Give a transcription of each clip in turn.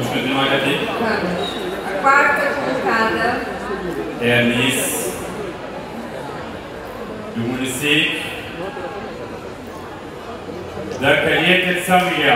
Vamos continuar aqui? Vamos. A quarta colocada é a Miss do município da Calheta de São Miguel.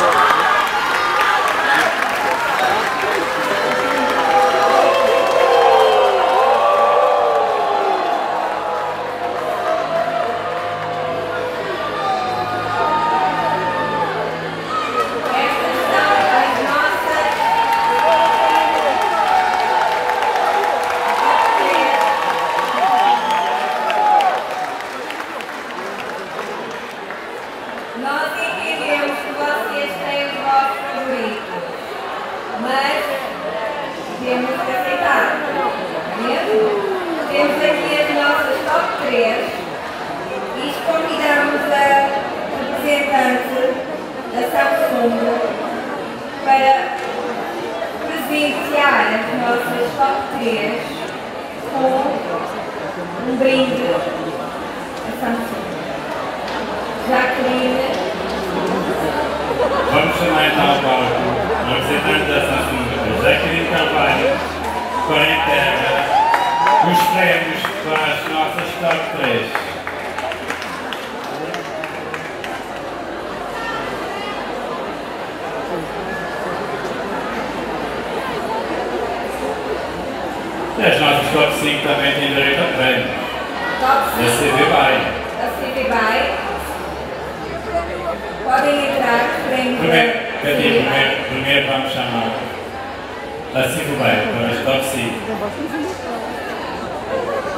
Nós entendemos que vocês têm os vossos favoritos, mas temos que aceitar, mesmo? Temos aqui as nossas top 3 e convidamos a representante da Samsung para presentear as nossas top 3 com um brinde da Samsung. Jacqueline. Vamos chamar então ao palco o representante da Samsung, Jacqueline Carvalho, para entrega os prémios para as nossas top 3. E as nossas top 5 também têm direito a prémio. Top 5 Da CV Bay. da CV Bay. Podem entrar, Primeiro vamos chamar a CV Bay para as top 5.